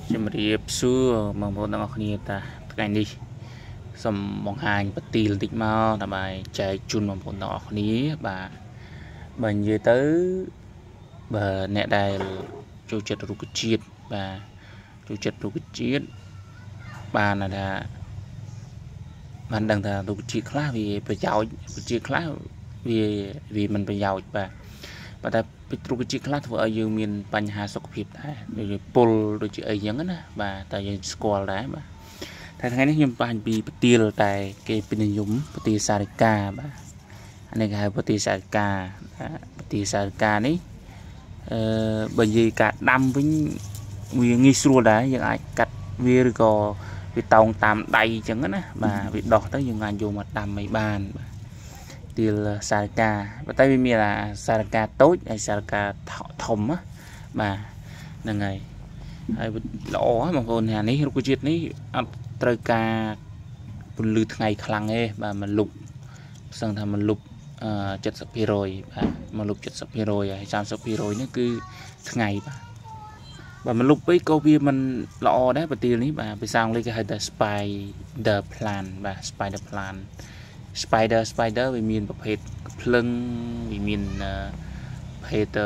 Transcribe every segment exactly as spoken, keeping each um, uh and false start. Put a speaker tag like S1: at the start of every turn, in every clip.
S1: ជំរាបសួរបងប្អូនទាំងអស់គ្នាតាថ្ងៃនេះសូមបង្ហាញបទីលតិចមកដើម្បីចែកជូនបងប្អូនទាំងអស់គ្នាបាទបើនិយាយទៅបើអ្នកដែលចូលចិត្តរុក្ខជាតិបាទចូលចិត្តរុក្ខជាតិបានថាបានដឹងថារុក្ខជាតិខ្លះវាប្រយោជន៍រុក្ខជាតិខ្លះវាវាមិនប្រយោជន៍បាទប៉ុន្តែរុក្ខជាតិខ្លះធ្វើឲ្យយើងមានបញ្ហាសុខភាពដែរដូចពុលដូចជាអីចឹងណាបាទតែយើងស្គាល់ដែរបាទតែថ្ងៃនេះខ្ញុំបង្ហាញពីបទីលតែគេពេញនិយមបទីសារិកាបាទអានេះគេហៅបទីសារិកាបទីសារិកានេះអឺបើនិយាយការដាំវិញវាងាយស្រួលដែរយើងអាចកាត់វាឬក៏វាតោងតាមដៃចឹងណាបាទវាដោះទៅយើងអាចយកមកដាំឲ្យបានបាទទីលសារិកាប៉ុន្តែវាមានសារិកាតូចហើយសារិកាធំណាបាទហ្នឹងហើយហើយល្អបងប្អូនអានេះរុក្ខជាតិនេះអត់ត្រូវការពន្លឺថ្ងៃខ្លាំងទេបាទមកលុបផ្សឹងថាមកលុបអឺ เจ็ดสิบเปอร์เซ็นต์ បាទមកលុប เจ็ดสิบเปอร์เซ็นต์ ហើយ สามสิบเปอร์เซ็นต์ នេះគឺថ្ងៃបាទបើមកលុបពេកក៏វាមិនល្អដែរប្រទីលនេះបាទភាសាអង់គ្លេសគេហៅថា spider plant បាទ spider plant spider spider វាមានប្រភេទភ្លឹងវាមានប្រភេទ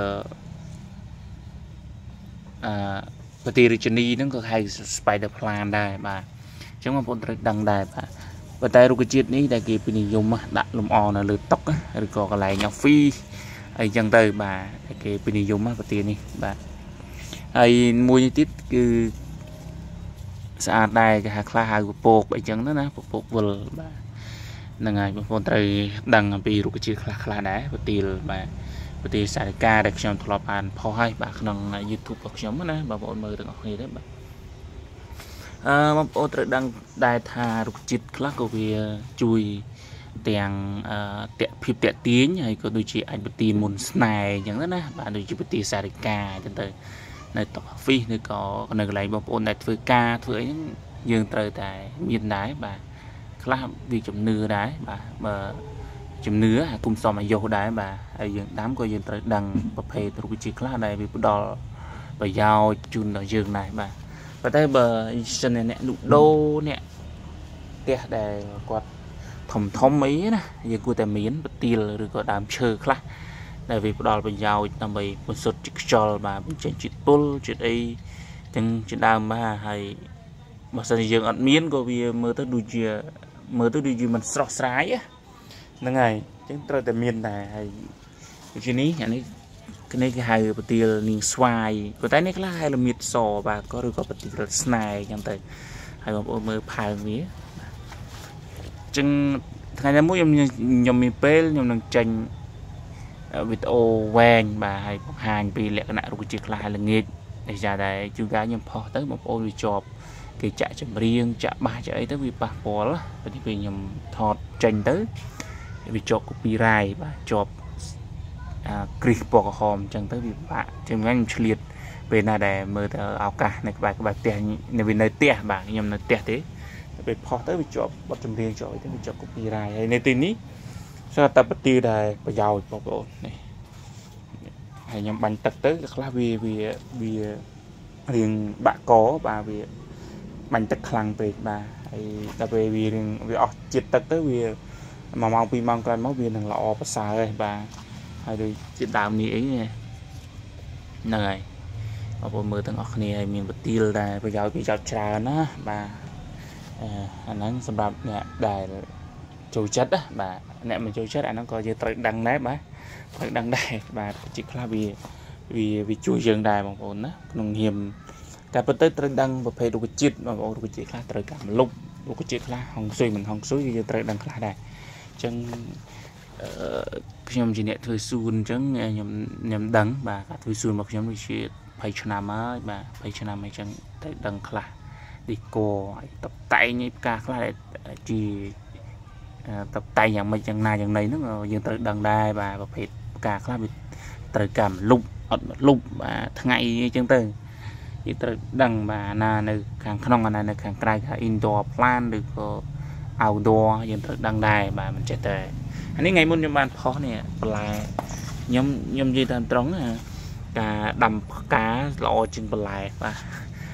S1: អឺប្រទីរាជនីហ្នឹងក៏ហៅ spider plant ដែរបាទអញ្ចឹងបងប្អូនត្រូវដឹងដែរបាទប៉ុន្តែរុក្ខជាតិនេះដែលគេពេញនិយមដាក់លម្អនៅលើតុឬក៏កន្លែង office អីចឹងទៅបាទគេពេញនិយមប្រទីនេះបាទហើយមួយនេះទៀតគឺស្អាតដែរគេហៅខ្លះហៅពពកអីចឹងទៅណាពពកវិលបាទហ្នឹងហើយបងប្អូនត្រូវដឹងអំពីរុក្ខជាតិខ្លះខ្លះដែរប្រទីលបាទប្រទីសារិកាដែលខ្ញុំធ្លាប់អានផុសហើយបាទក្នុង YouTube របស់ខ្ញុំណាបងប្អូនមើលទាំងអស់គ្នាទេបាទអឺបងប្អូនត្រូវដឹងដែរថារុក្ខជាតិខ្លះក៏វាជួយទាំងអឺតាក់ភាពតាក់ទាញហើយក៏ដូចជាអាចប្រទីមុនស្នេហ៍អញ្ចឹងណាបាទដូចជាប្រទីសារិកាអញ្ចឹងទៅនៅតុ office ឬក៏នៅកន្លែងបងប្អូនដែលធ្វើការធ្វើអីហ្នឹងយើងត្រូវតែមានដែរបាទខ្លះវាជំនឿដែរបាទបើជំនឿអាគុំសមអាយុដែរបាទហើយយើងដាំក៏យើងត្រូវដឹងប្រភេទរុក្ខជាតិខ្លះដែលវាផ្ដល់ប្រយោជន៍ជូនដល់យើងដែរបាទប៉ុន្តែបើសិនអ្នកលក់ដូរអ្នកផ្ទះដែលគាត់ធំធំអីណាយើងគួរតែមានប្រទីលឬក៏ដើមឈើខ្លះដែលវាផ្ដល់ប្រយោជន៍ដើម្បីបន្សុទ្ធជាតិខ្យល់បាទបញ្ចេញជាតិពុលជាតិអីទាំងជាដើមបាទហើយបើសិនជាយើងអត់មានក៏វាមើលទៅដូចជាមើលទៅដូចជាមិនស្រស់ស្រាយហ្នឹងហើយអញ្ចឹងត្រូវតែមានដែរហើយដូចជានេះអានេះគ្នាគេហៅប្រទីលនាងស្វាយប៉ុន្តែនេះខ្លះហៅលមៀតសបាទក៏ឬក៏ប្រទីលស្នេហ៍អញ្ចឹងទៅហើយបងប្អូនមើលផើងវាអញ្ចឹងថ្ងៃណាមួយខ្ញុំខ្ញុំមានពេលខ្ញុំនឹងចេញវីដេអូវែងបាទហើយបង្ហាញពីលក្ខណៈរុក្ខជាតិខ្លះហើយល្ងាចដែលចាតែជួនកាលខ្ញុំផុសទៅបងប្អូនវាជាប់គេចាក់ចម្រៀងចាក់បាសចាក់អីទៅវាប៉ះពាល់ពេលពេលខ្ញុំថតចេញទៅវាជាប់ copyright បាទជាប់អាគ្រីសពណ៌ក្រហមអញ្ចឹងទៅវាបាក់ចឹងខ្ញុំឆ្លៀតពេលណាដែលមើលទៅឱកាសនៅក្បែរក្បែរផ្ទះនៅវានៅផ្ទះបាទខ្ញុំនៅផ្ទះទេពេលផុសទៅវាជាប់បទចម្រៀងជាប់អីទៅវាជាប់ copyright ហើយនៅទីនេះស្រាប់តែប្រទីដែលប្រយោជន៍បងប្អូននេះហើយខ្ញុំបាញ់ទឹកទៅខ្លះវាវាវារៀងបាក់កបាទវាបាញ់ទឹកខ្លាំងពេកបាទហើយដល់ពេលវារៀងវាអស់ជាតិទឹកទៅវាមួយម៉ោងពីរម៉ោងក្រោយមកវានឹងល្អប្រសើរហើយបាទហើយដូចជាដើមនេះអីហ្នឹងហើយបងប្អូនមើលទាំងអស់គ្នាហើយមានប្រទីលដែរប្រយោជន៍ប្រយោជន៍ច្រើនណាបាទអាហ្នឹងសម្រាប់អ្នកដែលចូលចិត្តណាបាទអ្នកមិនចូលចិត្តអាហ្នឹងក៏យើងត្រូវដឹងដែរបាទត្រូវដឹងដែរបាទជាខ្លះវាវាវាជួយយើងដែរបងប្អូនណាក្នុងនាមតែប៉ុន្តែត្រូវដឹងប្រភេទរុក្ខជាតិបងប្អូនរុក្ខជាតិខ្លះត្រូវការមលុបរុក្ខជាតិខ្លះហុងស៊ុយមិនហុងស៊ុយយើងត្រូវដឹងខ្លះដែរអញ្ចឹងអឺខ្ញុំជាអ្នកធ្វើសួនអញ្ចឹងខ្ញុំខ្ញុំដឹងបាទការធ្វើសួនរបស់ខ្ញុំដូចជាยี่สิบឆ្នាំហើយបាទยี่สิบឆ្នាំអញ្ចឹងត្រូវដឹងខ្លះឌីកូហើយតបតែងផ្កាខ្លះជាតបតែងយ៉ាងម៉េចយ៉ាងណាយ៉ាងណីហ្នឹងយើងត្រូវដឹងដែរបាទប្រភេទផ្កាខ្លះវាត្រូវការមលុបអត់មលុបបាទថ្ងៃអញ្ចឹងទៅយើងត្រូវដឹងបាទណានៅខាងក្នុងណានៅខាងក្រៅថា indoor plant ឬក៏ outdoor យើងត្រូវដឹងដែរបាទមិនចេះតែអានេះថ្ងៃមុនខ្ញុំបានផុសនេះបន្លែខ្ញុំខ្ញុំនិយាយតាមត្រង់ការដាំផ្កាល្អជាងបន្លែបាទ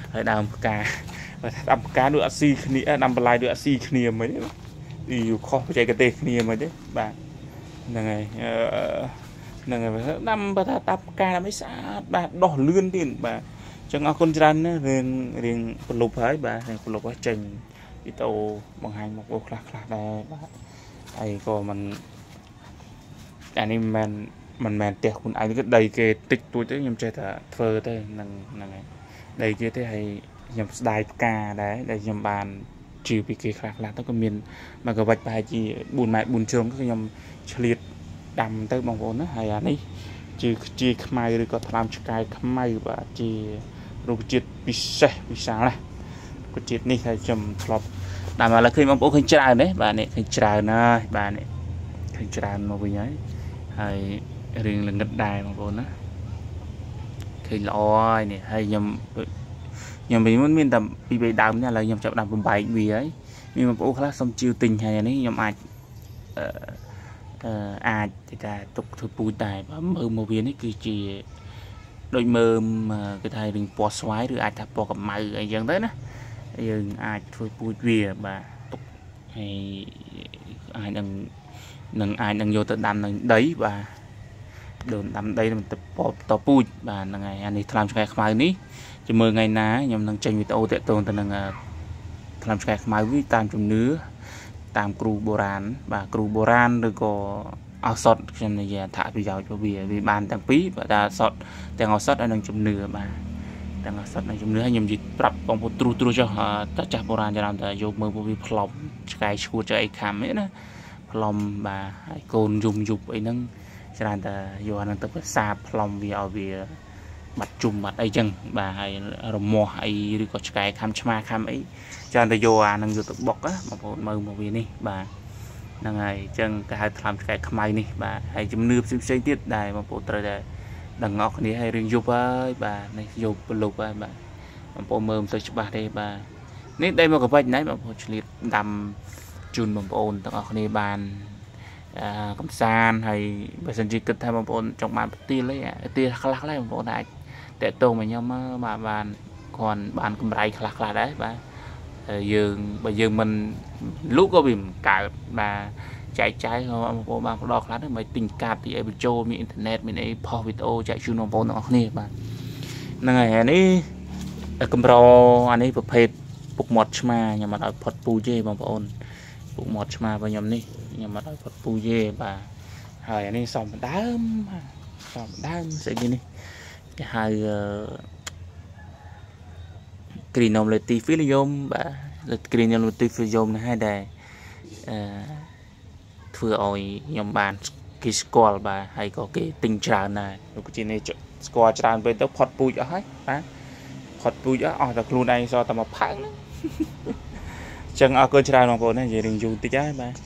S1: ហើយដើមផ្កាដើមផ្កាដូចអត់ស៊ីគ្នាដើមបន្លែដូចអត់ស៊ីគ្នាមិនទេយូខុសបច្ចេកទេសគ្នាមិនទេបាទហ្នឹងហើយហ្នឹងហើយដាំបើថាតាប់ផ្កាដើម្បីស្អាតបាទដោះលឿនទៀតបាទអញ្ចឹងអរគុណច្រើនណាស់រឿងរឿងប្រលប់ហើយបាទរឿងប្រលប់ហើយចេញវីដេអូបង្ហាញមកអូខ្លះខ្លះដែរបាទហើយក៏មិនអានេះមិនមិនមែនផ្ទះខ្លួនឯងគឺដីគេតិចតួចទេខ្ញុំចេះតែធ្វើទេហ្នឹងហ្នឹងហើយដីគេទេហើយខ្ញុំស្ដាយផ្កាដែរដែលខ្ញុំបានជឿពីគេខ្លះខ្លះទៅក៏មានមកកវិចប្រហែលជា4ម៉ែត្របួនជ្រុងគឺខ្ញុំឆ្លៀតដាំទៅបងប្អូនណាហើយអានេះជាជាខ្មៅឬក៏ថ្លើមឆ្កែខ្មៅបាទជារុក្ខជាតិពិសេសវិសាលណារុក្ខជាតិនេះហើយខ្ញុំធ្លាប់ដាំឥឡូវឃើញបងប្អូនឃើញច្រើនទេបាទនេះឃើញច្រើនហើយបាទនេះឃើញច្រើនមកវិញហើយហើយរឿងល្ងឹតដែរបងប្អូនណាឃើញល្អហើយនេះហើយខ្ញុំខ្ញុំវិញមុនមានតែពីបីដើមនេះឥឡូវខ្ញុំចាប់ដាំបំបែកវាហើយមានបងប្អូនខ្លះសុំជឿទិញហើយនេះខ្ញុំអាចអឺអឺអាចតែទុកធ្វើពូជដែរបើមើលមកវានេះគឺជាដូចមើលគេថារឿងពណ៌ស្វាយឬអាចថាពណ៌កម្ៅអីចឹងទៅណាយើងអាចធ្វើពូជវាបាទទុកហើយអាចនឹងនឹងអាចនឹងយកទៅដាំនៅដីបាទដូនដាំដីទៅតពូជបាទហ្នឹងហើយអានេះថ្លើមឆ្កែខ្មៅនេះជាមើលថ្ងៃណាខ្ញុំនឹងចេញវីដេអូតាក់ទងទៅនឹងថ្លើមឆ្កែខ្មៅវិញតាមជំនឿតាមគ្រូបុរាណបាទគ្រូបុរាណឬក៏ឱសថខ្ញុំនិយាយថាប្រយោជន៍របស់វាវាបានទាំងពីរបាទឱសថទាំងឱសថហើយនឹងជំនឿបាទទាំងឱសថនិងជំនឿហើយខ្ញុំនិយាយប្រាប់បងប្អូនត្រួសត្រួសចុះតាចាស់បុរាណច្រើនតែយកមើលពួកវាផ្លុំឆ្កែឈួតឆ្កែខំហ្នឹងណាផ្លុំបាទហើយកូនយំយប់អីហ្នឹងច្រើនតែយកអាហ្នឹងទៅប្រសាបផ្លុំវាឲ្យវាបាត់ជុំបាត់អីចឹងបាទហើយរមាស់អីឬក៏ឆ្កែខំឆ្មាខំអីច្រើនតែយកអាហ្នឹងយកទៅបុកណាបងប្អូនមើលមកវានេះបាទហ្នឹងហើយអញ្ចឹងគេហៅថ្លើមឆ្កែខ្មៅនេះបាទហើយជំនឿផ្សេងផ្សេងទៀតដែរបងប្អូនត្រូវតែដឹងអស់គ្នាហើយរឿងយប់ហើយបាទនេះយប់ប្រលប់ហើយបាទបងប្អូនមើលមិនទៅច្បាស់ទេបាទនេះដីមកកវិចណៃបងប្អូនឆ្លៀតដាំជូនបងប្អូនទាំងអស់គ្នាបានកំសាន្តហើយបើសិនជាគិតថាបងប្អូនចង់បានផ្ទាលអីផ្ទាលខ្លះខ្លះបងប្អូនអាចតាក់ទងមកខ្ញុំបាទបានគ្រាន់បានកម្រៃខ្លះខ្លះដែរបាទយើងបើយើងមិនលក់ក៏វាមិនកើតបាទចែកចាយបងប្អូនបានផ្ដល់ខ្លះទៅមិនទិញកាតទីអីបញ្ចូលមានអ៊ីនធឺណិតមានអីផុសវីដេអូចែកជូនបងប្អូនទាំងអស់គ្នាបាទហ្នឹងហើយអានេះកម្រអានេះប្រភេទពុកមាត់ឆ្មាខ្ញុំអត់ឲ្យផុតពូជទេបងប្អូនពុកមាត់ឆ្មារបស់ខ្ញុំនេះខ្ញុំអត់ឲ្យផុតពូជទេបាទហើយអានេះសំដើមសំដើមស្អីគេនេះគេហៅគ្រីណូមលេទីហ្វីលយមបាទគ្រីណូមលេទីហ្វីលយមនេះហើយដែរអឺធ្វើឲ្យខ្ញុំបានគេស្គាល់បាទហើយក៏គេទិញច្រើនដែរលោកជានេះស្គាល់ច្រើនពេកទៅផុតពូជអស់ហើយបាទផុតពូជអស់អស់តែខ្លួនឯងសតែមកផើងហ្នឹងអញ្ចឹងអរគុណច្រើនបងប្អូនណានិយាយរឿងយូរតិចហើយបាទ